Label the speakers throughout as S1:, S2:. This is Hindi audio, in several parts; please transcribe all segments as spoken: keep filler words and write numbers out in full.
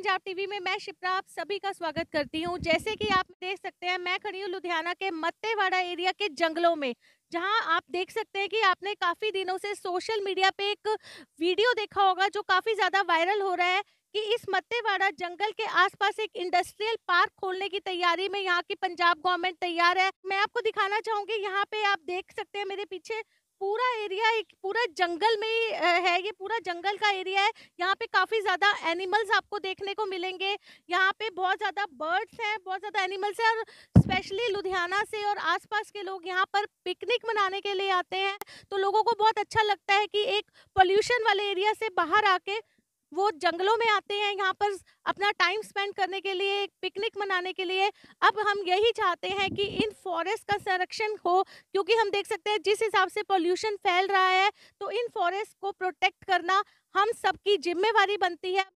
S1: पंजाब टीवी में मैं शिप्रा आप सभी का स्वागत करती हूं। जैसे कि आप देख सकते हैं, मैं खड़ी हूं लुधियाना के मत्तेवाड़ा एरिया के जंगलों में, जहां आप देख सकते हैं कि आपने काफी दिनों से सोशल मीडिया पे एक वीडियो देखा होगा जो काफी ज्यादा वायरल हो रहा है कि इस मत्तेवाड़ा जंगल के आसपास एक इंडस्ट्रियल पार्क खोलने की तैयारी में यहाँ की पंजाब गवर्नमेंट तैयार है। मैं आपको दिखाना चाहूंगी, यहाँ पे आप देख सकते हैं मेरे पीछे पूरा एरिया एक पूरा जंगल में ही अ, है। ये पूरा जंगल का एरिया है। यहाँ पे काफी ज्यादा एनिमल्स आपको देखने को मिलेंगे। यहाँ पे बहुत ज्यादा बर्ड्स हैं, बहुत ज्यादा एनिमल्स हैं, और स्पेशली लुधियाना से और आसपास के लोग यहाँ पर पिकनिक मनाने के लिए आते हैं। तो लोगों को बहुत अच्छा लगता है कि एक पोल्यूशन वाले एरिया से बाहर आके वो जंगलों में आते हैं, यहाँ पर अपना टाइम स्पेंड करने के लिए, एक पिकनिक मनाने के लिए। अब हम यही चाहते हैं कि इन फॉरेस्ट का संरक्षण हो, क्योंकि हम देख सकते हैं जिस हिसाब से पोल्यूशन फैल रहा है, तो इन फॉरेस्ट को प्रोटेक्ट करना हम सबकी जिम्मेवारी बनती है।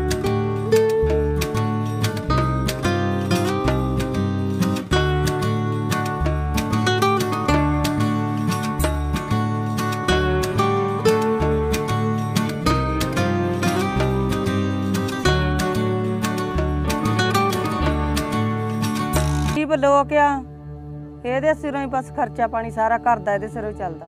S2: लोग आ ਇਹਦੇ ਸਿਰੋਂ ਹੀ ਬਸ ਖਰਚਾ ਪਾਣੀ ਸਾਰਾ ਘਰ ਦਾ ਇਹਦੇ ਸਿਰੋਂ ਹੀ ਚੱਲਦਾ।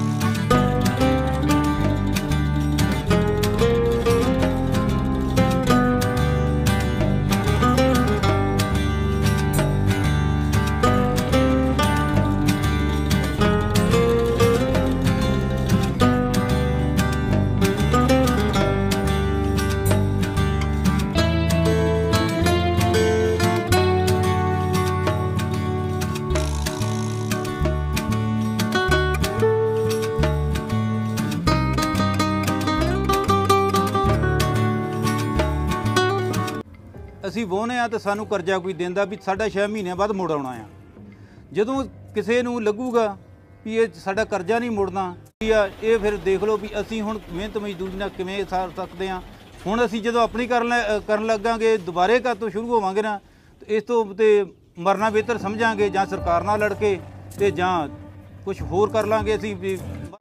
S3: ਅਸੀਂ ਵਾਹੁੰਦੇ ਆ ਤਾਂ ਸਾਨੂੰ ਕਰਜ਼ਾ ਕੋਈ ਦਿੰਦਾ ਵੀ ਸਾਡਾ ਛੇ ਮਹੀਨਿਆਂ ਬਾਅਦ ਮੁੜ ਆਉਣਾ ਆ। ਜਦੋਂ ਕਿਸੇ ਨੂੰ ਲੱਗੂਗਾ ਵੀ ਇਹ ਸਾਡਾ ਕਰਜ਼ਾ ਨਹੀਂ ਮੁੜਨਾ ਆ, ਇਹ ਫਿਰ ਦੇਖ ਲਓ ਵੀ ਅਸੀਂ ਹੁਣ ਮਿਹਨਤ ਮਜ਼ਦੂਰੀ ਨਾਲ ਕਿਵੇਂ ਸਾਰ ਸਕਦੇ ਆ। ਹੁਣ ਅਸੀਂ ਜਦੋਂ ਆਪਣੀ ਕਰਨ ਕਰਨ ਲੱਗਾਂਗੇ, ਦੁਬਾਰੇ ਘਰ ਤੋਂ ਸ਼ੁਰੂ ਹੋਵਾਂਗੇ ਨਾ, ਇਸ ਤੋਂ ਤੇ ਮਰਨਾ ਬਿਹਤਰ ਸਮਝਾਂਗੇ, ਜਾਂ ਸਰਕਾਰ ਨਾਲ ਲੜ ਕੇ ਤੇ ਜਾਂ ਕੁਝ ਹੋਰ ਕਰ ਲਾਂਗੇ ਅਸੀਂ ਵੀ।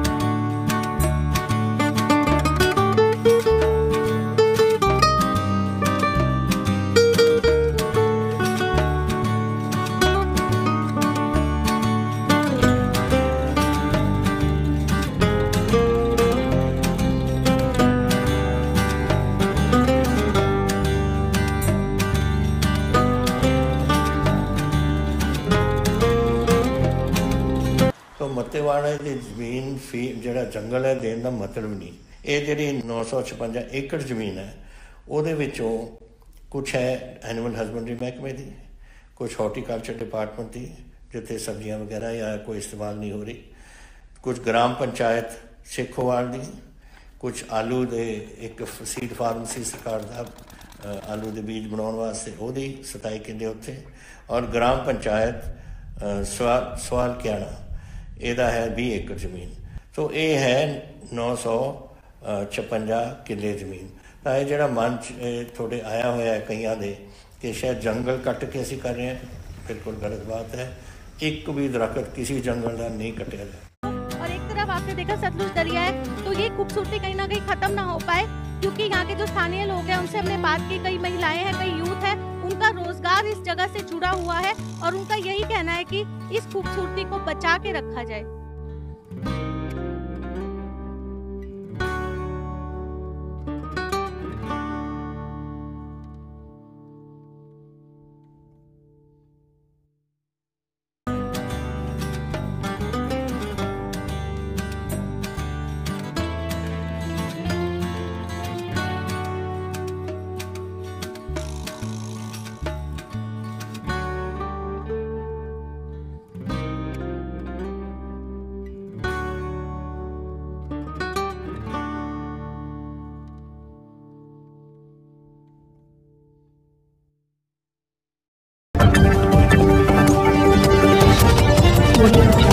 S4: तो मत्तेवाड़ा की जमीन फी जो जंगल है देने का मतलब नहीं, ये जी नौ सौ छपंजा एकड़ जमीन है, वो कुछ है एनिमल हसबेंडरी महकमे की, कुछ हॉर्टिकल्चर डिपार्टमेंट की जिते सब्जियां वगैरह या कोई इस्तेमाल नहीं हो रही, कुछ ग्राम पंचायत सेखोवाल की, कुछ आलू दे एक सीड फार्म से सरकार का आलू के बीज बनाने वास्ते वो सताई किले उत्थे, और ग्राम पंचायत सवाल सवाल क्याणा ਇਹਦਾ है बीस एकड़ जमीन। तो ये है नौ सौ छपंजा किले जमीन। तो यह जो मन थोड़े आया हुआ है कईयां दे कि शायद जंगल कट के असी कर रहे हैं, बिल्कुल गलत बात है। एक भी दरख्त किसी जंगल का नहीं कटिया जाए।
S1: और एक तरफ आपने देखा सतलुज दरिया है, तो ये खूबसूरती कहीं ना कहीं खत्म ना हो पाए, क्योंकि यहाँ के जो स्थानीय लोग हैं उनसे हमने बात की, कई महिलाएं हैं, कई यूथ है, उनका रोजगार इस जगह से जुड़ा हुआ है, और उनका यही कहना है कि इस खूबसूरती को बचा के रखा जाए।
S5: Audio